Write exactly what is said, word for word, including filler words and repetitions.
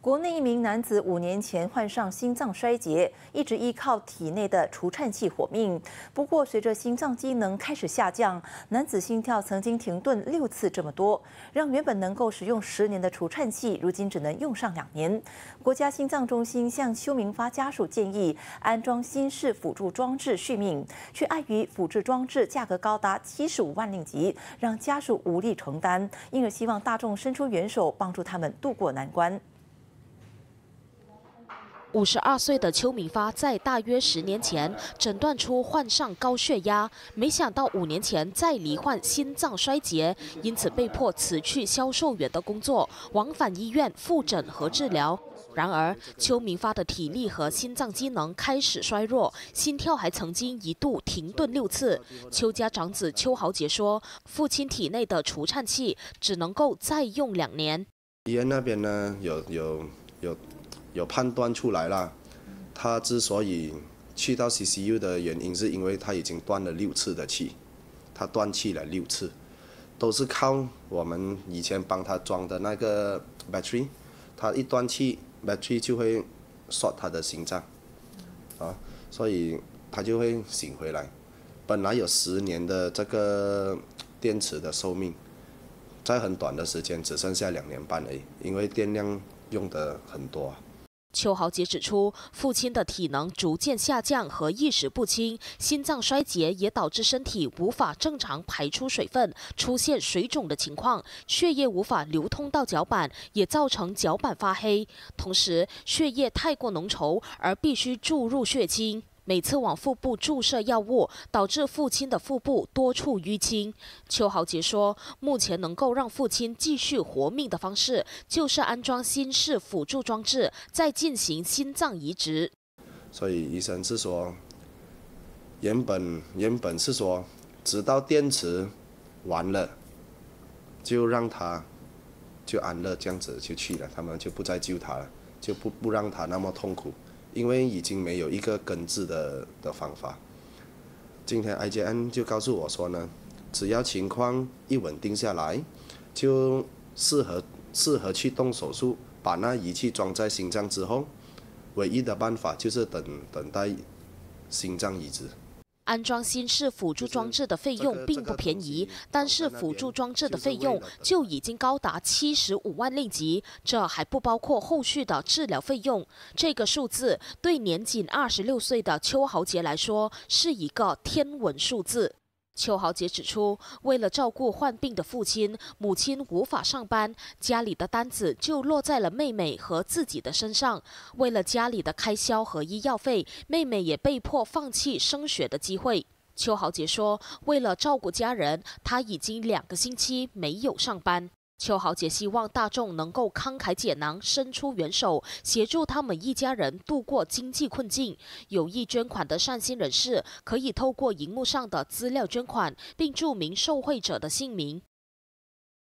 国内一名男子五年前患上心脏衰竭，一直依靠体内的除颤器活命。不过，随着心脏机能开始下降，男子心跳曾经停顿六次这么多，让原本能够使用十年的除颤器，如今只能用上两年。国家心脏中心向邱明发家属建议安装心室辅助装置续命，却碍于辅助装置价格高达七十五万令吉，让家属无力承担，因而希望大众伸出援手，帮助他们渡过难关。 五十二岁的邱明发在大约十年前诊断出患上高血压，没想到五年前再罹患心脏衰竭，因此被迫辞去销售员的工作，往返医院复诊和治疗。然而，邱明发的体力和心脏机能开始衰弱，心跳还曾经一度停顿六次。邱家长子邱豪杰说，父亲体内的除颤器只能够再用两年。 医院那边呢，有有有。有判断出来了，他之所以去到 C C U 的原因，是因为他已经断了六次的气，他断气了六次，都是靠我们以前帮他装的那个 battery， 他一断气 battery 就会 short 他的心脏，啊，所以他就会醒回来。本来有十年的这个电池的寿命，在很短的时间只剩下两年半而已，因为电量用得很多啊。 邱豪杰指出，父亲的体能逐渐下降和意识不清，心脏衰竭也导致身体无法正常排出水分，出现水肿的情况，血液无法流通到脚板，也造成脚板发黑。同时，血液太过浓稠，而必须注入血清。每次往腹部注射药物，导致父亲的腹部多处淤青。邱豪杰说，目前能够让父亲继续活命的方式，就是安装心室辅助装置，再进行心脏移植。 所以医生是说，原本原本是说，直到电池完了，就让他就安乐这样子就去了，他们就不再救他了，就不不让他那么痛苦。因为已经没有一个根治的的方法。今天 I J N 就告诉我说呢，只要情况一稳定下来，就适合适合去动手术，把那仪器装在心脏之后，唯一的办法就是等等待心脏移植。 安装心室辅助装置的费用并不便宜，但是辅助装置的费用就已经高达七十五万令吉，这还不包括后续的治疗费用。这个数字对年仅二十六岁的邱豪杰来说是一个天文数字。邱豪杰指出，为了照顾患病的父亲，母亲无法上班，家里的担子就落在了妹妹和自己的身上。为了家里的开销和医药费，妹妹也被迫放弃升学的机会。邱豪杰说，为了照顾家人，他已经两个星期没有上班。邱豪杰希望大众能够慷慨解囊，伸出援手，协助他们一家人度过经济困境。有意捐款的善心人士可以透过荧幕上的资料捐款，并注明受惠者的姓名。